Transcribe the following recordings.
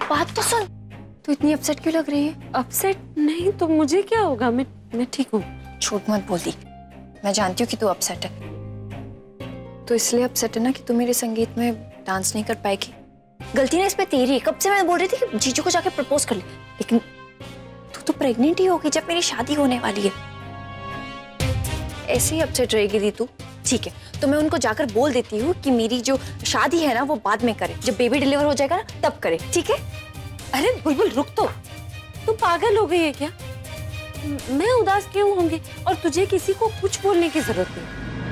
बात तो सुन। तू इतनी अपसेट क्यों लग रही है? अपसेट नहीं तो मुझे क्या होगा, मैं ठीक हूँ। झूठ मत बोल दी, मैं जानती हूँ कि तू अपसेट है। तो इसलिए अपसेट है ना कि तू मेरे संगीत में डांस नहीं कर पाएगी। गलती ना इस पे तेरी है। कब से मैं बोल रही थी कि जीजू को जाके प्रपोज कर ले, लेकिन तू तो प्रेग्नेंट ही होगी जब मेरी शादी होने वाली है। ऐसे ही अपसेट रहेगी दी तू। ठीक है, तो मैं उनको जाकर बोल देती हूँ कि मेरी जो शादी है ना वो बाद में करे, जब बेबी डिलीवर हो जाएगा ना तब करे, ठीक है? अरे बुलबुल रुक तो, तू पागल हो गई है क्या? मैं उदास क्यों होंगी और तुझे किसी को कुछ बोलने की जरूरत नहीं।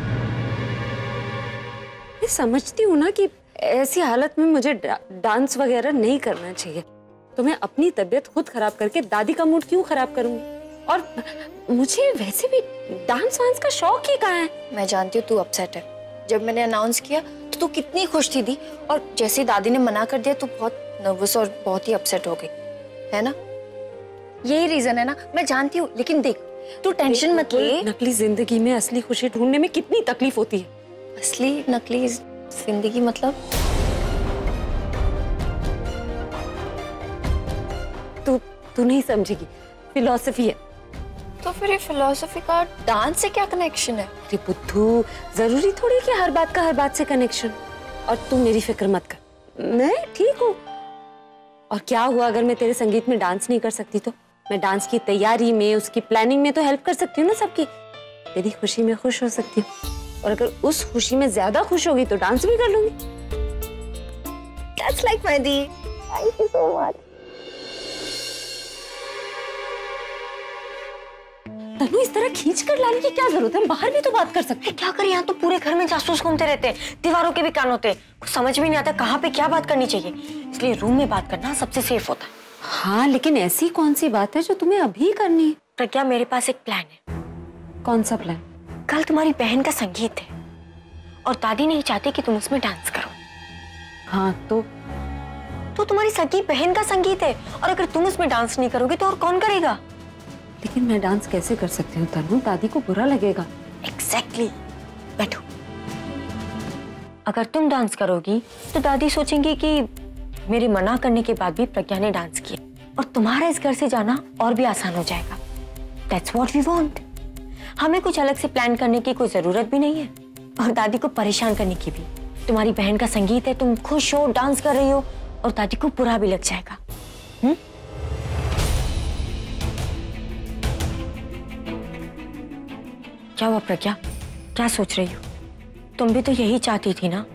मैं समझती हूँ ना कि ऐसी हालत में मुझे डांस वगैरह नहीं करना चाहिए, तो मैं अपनी तबीयत खुद खराब करके दादी का मूड क्यों खराब करूंगी? और मुझे वैसे भी डांस वांस का शौक ही कहाँ है। मैं जानती हूँ तू अपसेट है। जब मैंने अनाउंस किया तो तू कितनी खुश थी दी, और जैसे ही दादी ने मना कर दिया तू बहुत नर्वस और बहुत ही अपसेट हो गई, है ना? यही रीजन है ना, मैं जानती हूँ। लेकिन देख, तू टेंशन मत ले। नकली जिंदगी में असली खुशी ढूंढने में कितनी तकलीफ होती है। असली नकली जिंदगी मतलब? तू नहीं समझेगी, फिलॉसफी है। तो फिर ये फिलॉसफी का डांस से क्या कनेक्शन है? अरे बुद्धू, जरूरी थोड़ी कि हर बात से कनेक्शन। और तू मेरी फिक्र मत कर, मैं ठीक हूँ। और क्या हुआ अगर मैं तेरे संगीत में डांस नहीं कर सकती तो? मैं डांस की तैयारी में, उसकी प्लानिंग में तो हेल्प कर सकती हूँ ना सबकी। तेरी खुशी में खुश हो सकती हूँ, और अगर उस खुशी में ज्यादा खुश होगी तो डांस भी कर लूंगी। That's like my the. Thank you so much। तनु, इस तरह खींच कर लाने की क्या जरूरत है? हम बाहर भी तो बात कर सकते हैं। क्या करें, यहाँ तो पूरे घर में जासूस घूमते रहते हैं, दीवारों के भी कान होते हैं, कुछ समझ में नहीं आता कहाँ पे क्या बात करनी चाहिए। इसलिए रूम में बात करना सबसे सेफ होता है। हाँ, लेकिन ऐसी कौन सी बात है जो तुम्हें अभी करनी है? प्रज्ञा, मेरे पास एक प्लान है। कौन सा प्लान? कल तुम्हारी बहन का संगीत है और दादी नहीं चाहती कि तुम उसमें डांस करो। हाँ तो तुम्हारी सगी बहन का संगीत है, और अगर तुम उसमें डांस नहीं करोगे तो और कौन करेगा? लेकिन मैं डांस कैसे कर सकती हूँ तनु? दादी को बुरा लगेगा। एग्जैक्टली। बैठो। अगर तुम डांस करोगी तो दादी सोचेंगी कि मेरे मना करने के बाद भी प्रज्ञा ने डांस किया, और तुम्हारा इस घर से जाना और भी आसान हो जाएगा। That's what we want। हमें कुछ अलग से प्लान करने की कोई जरूरत भी नहीं है, और दादी को परेशान करने की भी। तुम्हारी बहन का संगीत है, तुम खुश हो, डांस कर रही हो, और दादी को बुरा भी लग जाएगा। क्या हुआ प्रज्ञा, क्या सोच रही हो? तुम भी तो यही चाहती थी ना?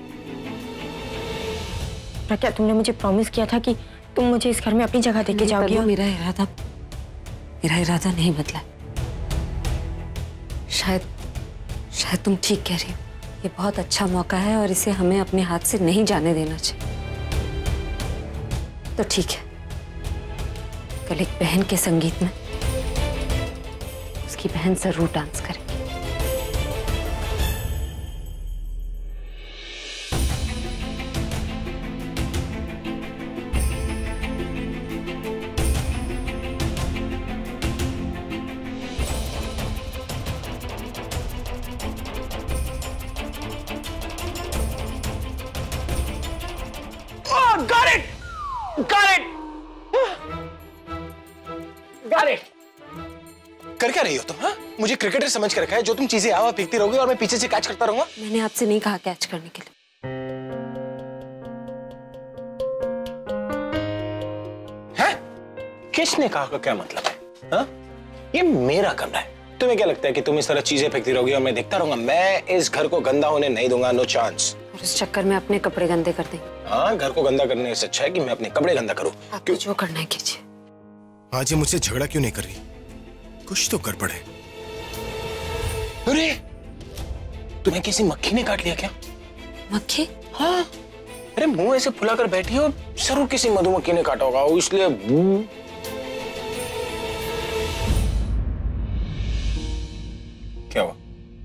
प्रज्ञा, तुमने मुझे प्रॉमिस किया था कि तुम मुझे इस घर में अपनी जगह देके जाओगी। मेरा इरादा नहीं बदला। शायद तुम ठीक कह रही हो। ये बहुत अच्छा मौका है और इसे हमें अपने हाथ से नहीं जाने देना चाहिए। तो ठीक है, कल एक बहन के संगीत में उसकी बहन जरूर डांस करेगी। कर क्या रही हो तुम? हाँ, मुझे क्रिकेटर समझ कर रखा है, जो तुम चीजें आवा फेंकती रहोगी और मैं पीछे से कैच करता रहूंगा। मैंने आपसे नहीं कहा कैच करने के लिए। हैं? किसने कहा का क्या मतलब है? हाँ? ये मेरा कमरा है। तुम्हें क्या लगता है कि तुम इस तरह चीजें फेंकती रहोगी और मैं देखता रहूंगा? मैं इस घर को गंदा होने नहीं दूंगा, नो चांस। और इस चक्कर में अपने कपड़े गंदे कर देंगे। हाँ, घर को गंदा करने से अच्छा है कि मैं अपने कपड़े गंदा करूं। आपको जो करना है कीजिए। आज ये मुझसे झगड़ा क्यों नहीं कर रही? कुछ तो गड़बड़ है। अरे, तुम्हें किसी मक्खी ने काट लिया क्या? मक्खी? हाँ। अरे मुंह ऐसे फुलाकर बैठी हो, जरूर किसी मधुमक्खी ने काटा होगा, इसलिए। क्या हुआ?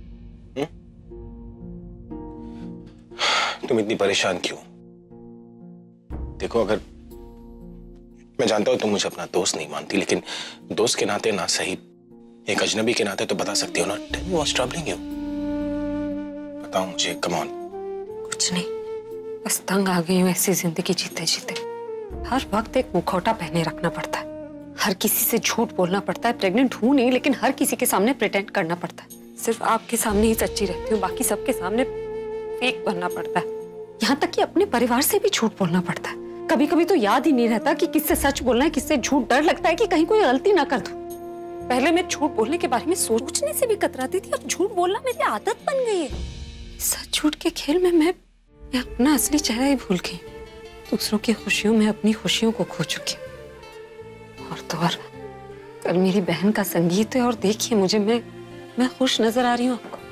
तुम इतनी परेशान क्यों? देखो, अगर मैं जानता हूं तुम मुझे अपना दोस्त नहीं मानती, लेकिन दोस्त के नाते ना सही, एक अजनबी के नाते तो बता सकती हो ना। Tell me what's troubling you? बताओ मुझे, कम ऑन। कुछ नहीं, बस तंग आ गई हूँ ऐसी जिंदगी जीते जीते। हर वक्त एक मुखौटा पहने रखना पड़ता है, हर किसी से झूठ बोलना पड़ता है। प्रेग्नेंट हूं नहीं, लेकिन हर किसी के सामने प्रिटेंड करना पड़ता है। सिर्फ आपके सामने ही सच्ची रहती हूँ, बाकी सबके सामने फेक बनना पड़ता है। यहाँ तक कि अपने परिवार से भी झूठ बोलना पड़ता है। कभी कभी तो याद ही नहीं रहता कि किससे सच बोलना है, किससे झूठ। डर लगता है कि कहीं कोई गलती ना कर दूं। पहले मैं झूठ बोलने के बारे में सोचने से भी कतराती थी, अब झूठ बोलना मेरी आदत बन गई है। सच झूठ के खेल में मैं अपना असली चेहरा ही भूल गई। दूसरों की खुशियों में अपनी खुशियों को खो चुकी हूँ। और तो और कल मेरी बहन का संगीत है और देखिए मुझे, मैं खुश नजर आ रही हूँ आपको।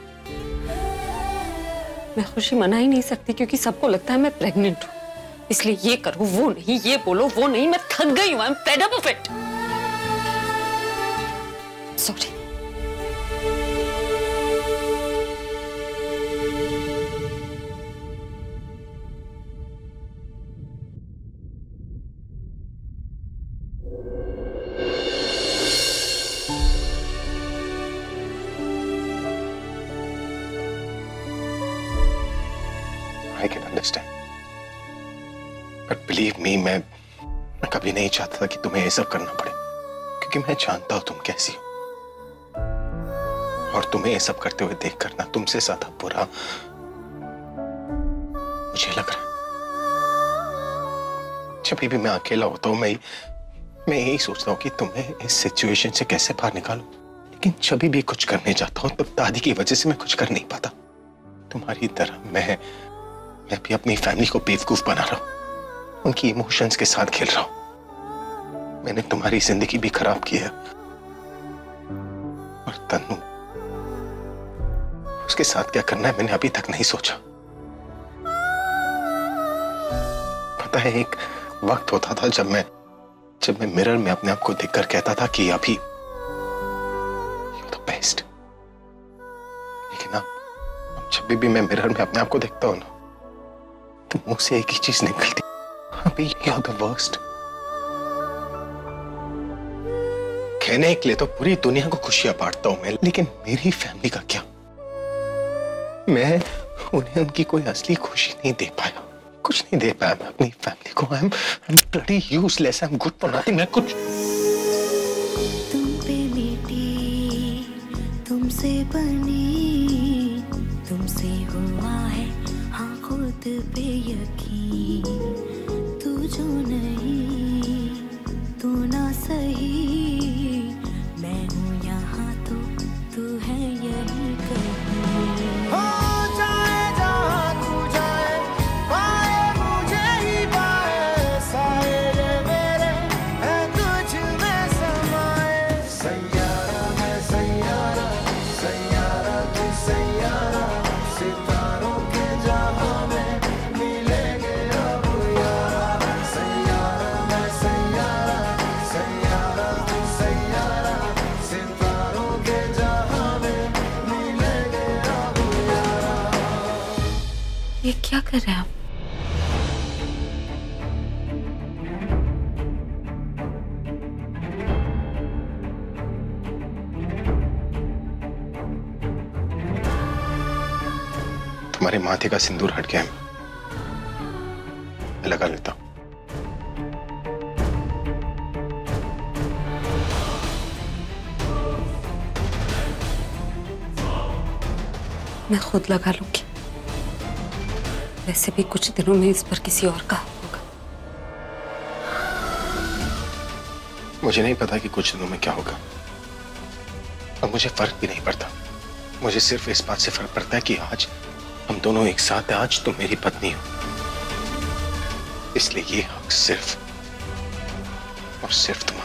मैं खुशी मना ही नहीं सकती क्योंकि सबको लगता है मैं प्रेग्नेंट हूँ, इसलिए ये करो वो नहीं, ये बोलो वो नहीं। मैं थक गई हूँ। I am fed up of it. Sorry. I can understand. But believe me, मैं कभी नहीं चाहता था कि तुम्हें ये सब करना पड़े, क्योंकि मैं जानता हूं तुम कैसी हो। और तुम्हें ये सब करते हुए देखकर ना तुमसे ज्यादा बुरा मुझे लग रहा है। जब भी मैं अकेला होता हूं, मैं यही सोचता हूं कि तुम्हें इस सिचुएशन से कैसे बाहर निकालूं। लेकिन जब भी कुछ करने जाता हूं, तब दादी की वजह से मैं कुछ कर नहीं पाता। तुम्हारी तरह मैं भी अपनी फैमिली को बेवकूफ बना रहा हूं, उनकी इमोशंस के साथ खेल रहा हूं। मैंने तुम्हारी जिंदगी भी खराब की है। और तन्नू, उसके साथ क्या करना है मैंने अभी तक नहीं सोचा। पता है, एक वक्त होता था जब मैं मिरर में अपने आप को देखकर कहता था कि अभी you're the best। लेकिन अब जब भी मैं मिरर में अपने आप को देखता हूं ना, तो मुंह से एक ही चीज निकलती, अभी you're the worst। कहने के लिए तो पूरी दुनिया को खुशियां बांटता हूं मैं, लेकिन मेरी फैमिली का क्या? मैं उन्हें उनकी कोई असली खुशी नहीं दे पाया, कुछ नहीं दे पाया मैं अपनी फैमिली को। I'm bloody useless, I'm good for nothing। मैं कुछ तुम पे मिटी, तुमसे बनी, तुमसे हुआ है हाँ खुद पे यकीन। तू जो नहीं, तू ना सही, मैं हूँ यहाँ तो तू है यही कहीं। हो जाए जहाँ तू जाए, पाए मुझे ही पाए, साए मेरे हैं तुझ में समाए। सैयारा है सैयारा, सैयारा तू सैयारा, सितारों के जहां में मिलेंगे अब यारा। सैयारा मैं सैयारा, सैयारा तू सैयारा, सितारों के जहां में मिलेंगे अब यारा। ये क्या कर रहे हैं आप? तुम्हारे माथे का सिंदूर हट गया है, मैं लगा लेता हूं। मैं खुद लगा लूंगी। वैसे भी कुछ दिनों में इस पर किसी और का होगा। मुझे नहीं पता कि कुछ दिनों में क्या होगा, और मुझे फर्क भी नहीं पड़ता। मुझे सिर्फ इस बात से फर्क पड़ता है कि आज हम दोनों एक साथ हैं, आज तुम मेरी पत्नी हो, इसलिए ये हक सिर्फ और सिर्फ तुम्हारा।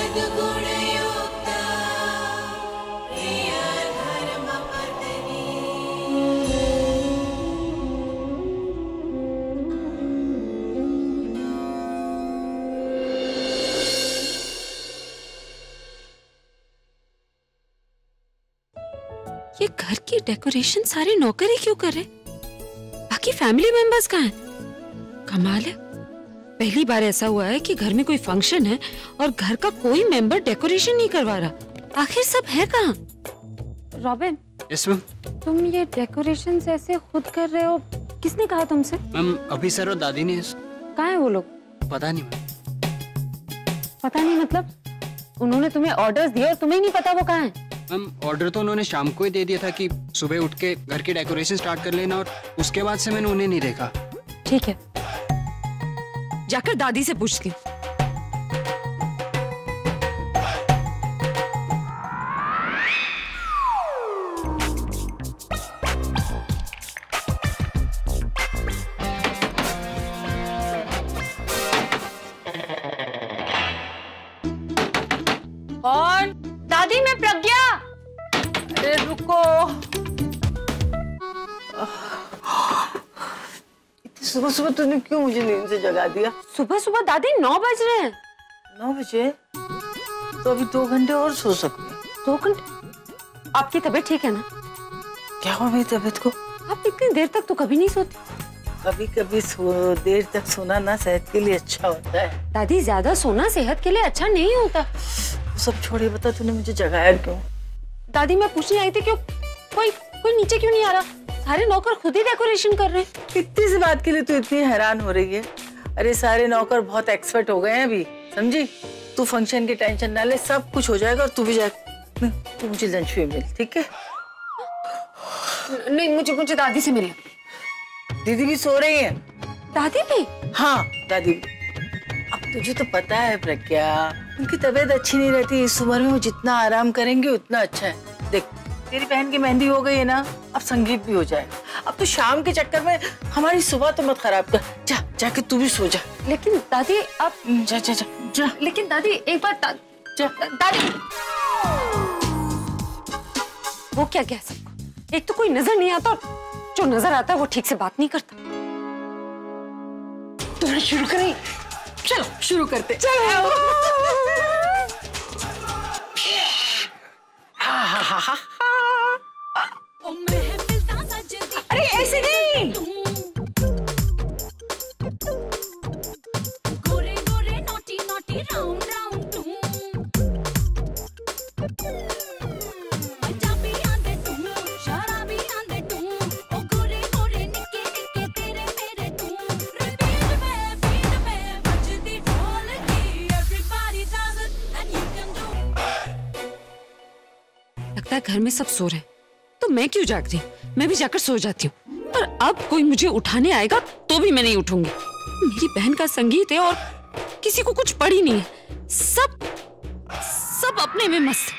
ये घर की डेकोरेशन सारे नौकर ही क्यों कर रहे? बाकी फैमिली मेंबर्स कहाँ हैं? कमाल है, पहली बार ऐसा हुआ है कि घर में कोई फंक्शन है और घर का कोई मेंबर डेकोरेशन नहीं करवा रहा। आखिर सब है कहाँ? Robin, yes ma'am. तुम ये डेकोरेशन ऐसे खुद कर रहे हो, किसने कहा तुमसे? मैम अभी सर और दादी ने। कहाँ है वो लोग? पता नहीं मैम। पता नहीं मतलब? उन्होंने तुम्हें ऑर्डर्स दिए और तुम्हें नहीं पता वो कहाँ है? मैम ऑर्डर तो उन्होंने शाम को ही दे दिया था कि सुबह उठ के घर की डेकोरेशन स्टार्ट कर लेना, और उसके बाद से मैंने उन्हें नहीं देखा। ठीक है, जाकर दादी से पूछती हूँ। कौन? दादी, मैं प्रज्ञा। अरे रुको, इतनी सुबह सुबह तूने क्यों मुझे नींद से जगा दिया? सुबह सुबह दादी 9 बज रहे हैं। 9 बजे? तो अभी 2 घंटे और सो सकते हैं। 2 घंटे? आपकी तबीयत ठीक है ना? क्या हुआ मेरी तबीयत को? आप इतनी देर तक तो कभी नहीं सोती। कभी कभी देर तक सोना ना सेहत के लिए अच्छा होता है। दादी, ज्यादा सोना सेहत के लिए अच्छा नहीं होता। सब छोड़े, बता तूने मुझे जगाया क्यों? दादी, मैं पूछने आई थी क्यों कोई नीचे क्यों नहीं आ रहा? सारे नौकर खुद ही डेकोरेशन कर रहे हैं। इतनी सी बात के लिए तू इतनी हैरान हो रही है? अरे सारे नौकर बहुत एक्सपर्ट हो गए हैं अभी, समझी? तू फंक्शन की टेंशन ना ले, सब कुछ हो जाएगा। और तू भी तू मुझे लंच में मिल, ठीक है? नहीं, मुझे दादी से मिलना। दीदी भी सो रही है। दादी भी? हाँ दादी भी। अब तुझे तो पता है प्रज्ञा, उनकी तबीयत अच्छी नहीं रहती। इस उम्र में वो जितना आराम करेंगे उतना अच्छा है। देख, तेरी बहन की मेहंदी हो गई है ना, अब संगीत भी हो जाएगा। अब तो शाम के चक्कर में हमारी सुबह तो मत खराब कर। जाके तू भी सो जा। लेकिन दादी, आप जा। लेकिन दादी, एक बार दादी, वो क्या कह सकता? एक तो कोई नजर नहीं आता, जो नजर आता है वो ठीक से बात नहीं करता। तुरंत शुरू करें? चलो शुरू करते। चलो। अरे ऐसे नहीं। गोरे गोरे naughty naughty round round Punjabi आंदे तुम, शराबी आंदे तुम, ओ गोरे गोरे निक्के निक्के तेरे मेरे तुम, बीट में बजती ढोलकी, everybody does it and you can do. लगता है घर में सब सो रहे हैं, तो मैं क्यों जाग रही हूँ? मैं भी जाकर सो जाती हूँ। पर अब कोई मुझे उठाने आएगा तो भी मैं नहीं उठूंगी। मेरी बहन का संगीत है और किसी को कुछ पड़ी नहीं है। सब अपने में मस्त।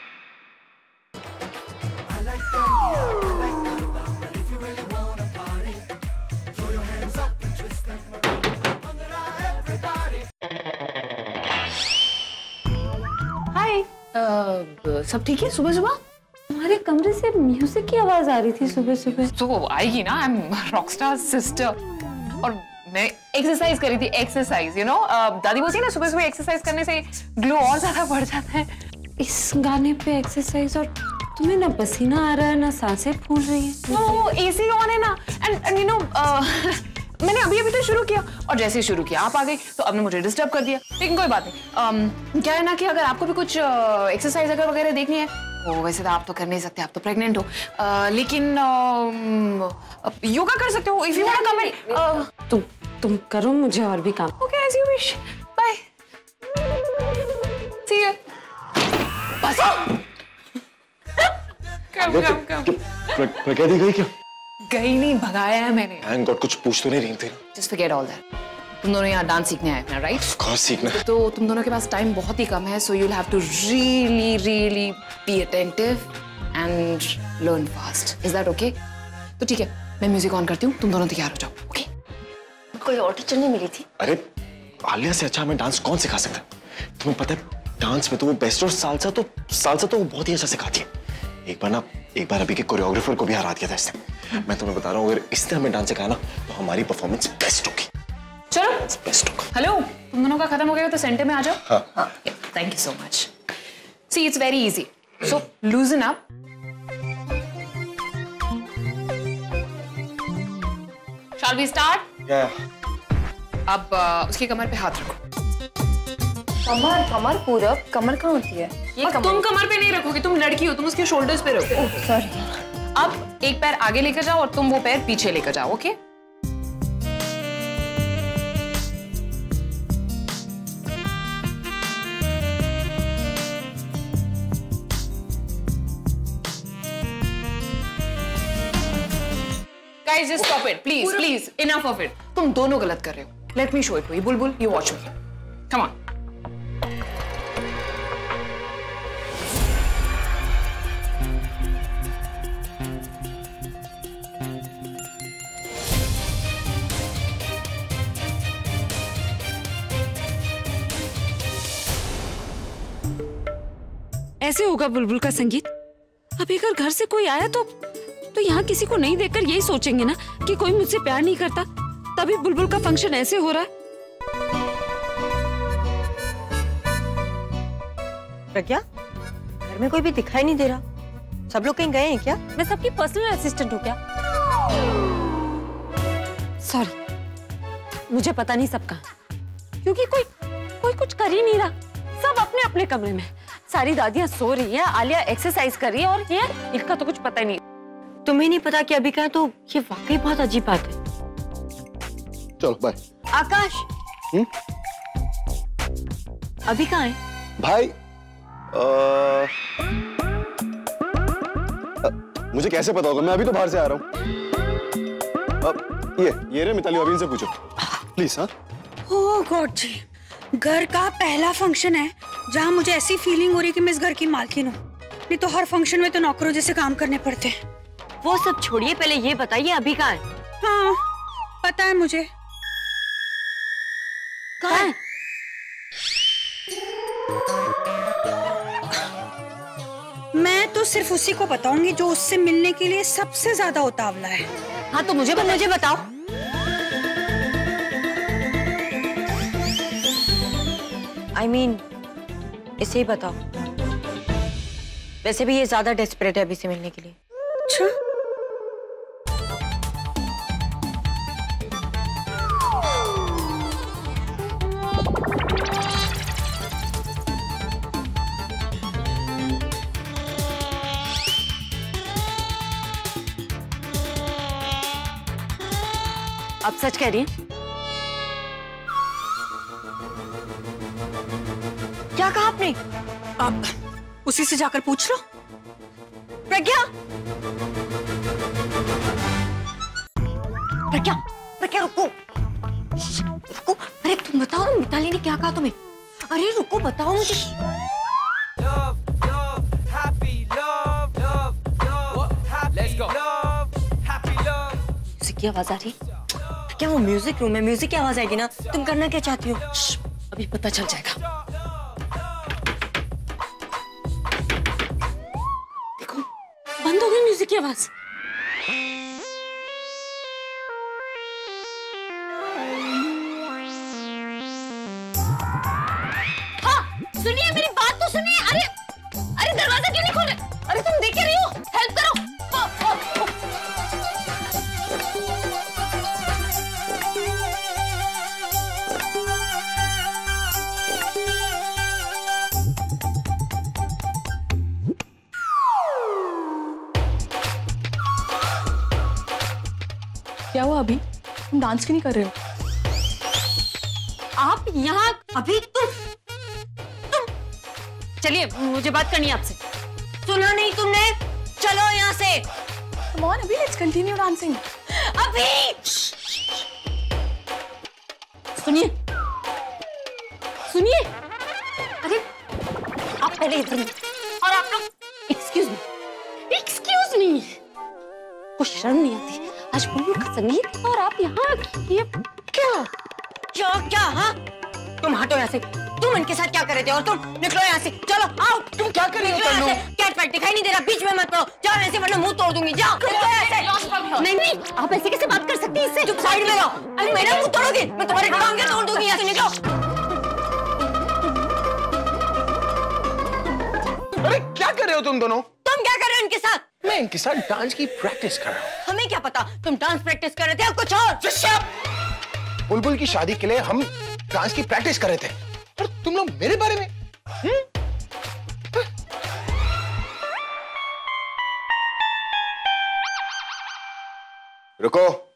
हाय, सब ठीक है? सुबह सुबह तुम्हारे कमरे से म्यूजिक की आवाज आ रही थी सुबह सुबह। तो आएगी ना, आई एम रॉकस्टार सिस्टर। और मैं एक्सरसाइज करी थी, एक्सरसाइज यू नो। दादी बोलती है ना, सुबह सुबह एक्सरसाइज करने से ग्लो और ज्यादा बढ़ जाता है। इस गाने पे एक्सरसाइज, और तुम्हें ना पसीना आ रहा है ना सांसें फूल रही है। वो एसी ऑन है ना, एंड यू नो मैंने अभी तो शुरू किया, और जैसे ही शुरू किया आप आ गई, तो आपने मुझे डिस्टर्ब कर दिया। लेकिन कोई बात नहीं। क्या है ना कि अगर आपको भी कुछ एक्सरसाइज अगर वगैरह देखनी है, वो वैसे तो आप तो कर नहीं सकते, आप तो प्रेग्नेंट हो, लेकिन योगा कर सकते हो if you want to come. तुम करो, मुझे और भी काम। Okay, as you wish. Bye, see you. बस कम। प्रज्ञा दी गई क्या? गई नहीं, भगाया है मैंने। थैंक गॉड, कुछ पूछ तो नहीं रही थी। Just forget all that. तुम दोनों यहाँ डांस सीखने आए हैं, राइट? ऑफ कोर्स सीखना। तो तुम दोनों के पास टाइम बहुत ही कम है, so you will have to really be attentive and learn fast. Is that okay? तो ठीक है, मैं म्यूजिक ऑन करती हूँ, तुम दोनों तैयार हो जाओ। ओके? कोई और टीचर नहीं मिली थी? अरे आलिया से अच्छा हमें डांस कौन सिखा सकता है? तुम्हें पता है डांस में तो वो बेस्ट, और सालसा तो वो बहुत ही अच्छा सिखाती है। एक बार अभी के कोरियोग्राफर को भी हरा दिया था इसने। मैं तुम्हें बता रहा हूँ, अगर इसने हमें डांस सिखाया ना तो हमारी परफॉर्मेंस बेस्ट होगी। चलो बेस्ट होगा। हेलो, तुम दोनों का खत्म हो गया तो सेंटर में आ जाओ। हाँ। Thank you so much. See it's very easy, so loosen up. Shall we start? अब उसकी कमर पे हाथ रखो। कमर पूरब, कमर कहाँ होती है? ये तुम कमर पे नहीं रखोगे, तुम लड़की हो, तुम उसके शोल्डर्स पे रखो। सॉरी। अब एक पैर आगे लेकर जाओ और तुम वो पैर पीछे लेकर जाओ। Okay? Guys, just stop it, please, please. Enough of it. तुम दोनों गलत कर रहे हो. Let me show it to you. Bulbul, you watch me. Come on. ऐसे होगा बुलबुल का संगीत। अभी अगर घर से कोई आया तो यहाँ किसी को नहीं देखकर यही सोचेंगे ना कि कोई मुझसे प्यार नहीं करता, तभी बुलबुल का फंक्शन ऐसे हो रहा है। प्रज्ञा, घर में कोई भी दिखाई नहीं दे रहा, सब लोग कहीं गए हैं क्या? मैं सबकी पर्सनल असिस्टेंट हूँ क्या? सॉरी, मुझे पता नहीं सब कहाँ, क्योंकि कोई कुछ कर ही नहीं रहा, सब अपने अपने कमरे में। सारी दादियाँ सो रही हैं, आलिया एक्सरसाइज कर रही है, और ये इनका तो कुछ पता ही नहीं। तुम्हें नहीं पता कि अभी कहाँ, तो ये वाकई बहुत अजीब बात है। चलो बाय। आकाश, अभी कहाँ है? भाई मुझे कैसे पता होगा, मैं अभी तो बाहर से आ रहा हूँ। ये रे मिताली, अभी इनसे पूछो प्लीज। हाँ ओह गॉड जी, घर का पहला फंक्शन है जहाँ मुझे ऐसी फीलिंग हो रही है कि मैं इस घर की मालकिन हूँ। नहीं तो हर फंक्शन में तो नौकरों जैसे काम करने पड़ते हैं। वो सब छोड़िए, पहले ये बताइए अभी कहाँ है? हाँ पता है मुझे। कहाँ है? मैं तो सिर्फ उसी को बताऊंगी जो उससे मिलने के लिए सबसे ज्यादा उतावला है। हाँ तो मुझे बताओ। I mean, इसे ही बताओ। वैसे भी ये ज्यादा डेस्परेट है अभी से मिलने के लिए। अच्छा? आप सच कह रही हैं? क्या कहा आपने? आप उसी से जाकर पूछ लो। प्रज्ञा, रुको। अरे तुम बताओ, मिताली ने क्या कहा तुम्हें? अरे रुको, बताओ मुझे। म्यूजिक की आवाज आ रही? क्या वो म्यूजिक रूम है? म्यूजिक की आवाज आएगी ना। तुम करना क्या चाहती हो? अभी पता चल जाएगा। देखो, बंद हो गई म्यूजिक की आवाज। सुनिए, मेरी बात तो सुनिए। अरे दरवाजा क्यों नहीं खोल रहे? अरे तुम देख रही हो? हेल्प करो। क्या हुआ अभी? तुम डांस क्यों नहीं कर रहे हो? आप यहाँ अभी तुम चलिए, मुझे बात करनी है आपसे। सुना नहीं तुमने? चलो यहाँ से। Come on, अभी let's continue dancing. अभी सुनिए, अरे आप पहले इधर और आप लोग एक्सक्यूज मी। कुछ शर्म नहीं आती? आज बुलबुल का संगीत और आप यहाँ ये क्या? क्या? हाँ तुम हटो यहाँ से। तुम इनके साथ क्या कर रहे थे और तुम निकलो यहाँ से, चलो आओ। तुम क्या कर रही हो? कैट पैट दिखाई नहीं दे रहा, बीच में मत रहो, जाओ ऐसे वरना मुंह तोड़ दूंगी, जाओ। नहीं नहीं, आप ऐसे कैसे बात कर सकती हैं इससे? चुप साइड में रहो। अरे मेरा मुंह तोड़ोगी, मैं तुम्हारे टांगे तोड़ दूंगी, यहाँ से निकलो। अरे क्या कर रहे हो तुम दोनों? तुम क्या कर रहे हो इनके साथ? मैं इनके साथ डांस की प्रैक्टिस कर रहा हूँ। हमें क्या पता, तुम डांस प्रैक्टिस कर रहे थे या कुछ और? बुलबुल की शादी के लिए हम डांस की प्रैक्टिस कर रहे थे और तुम लोग मेरे बारे में रुको।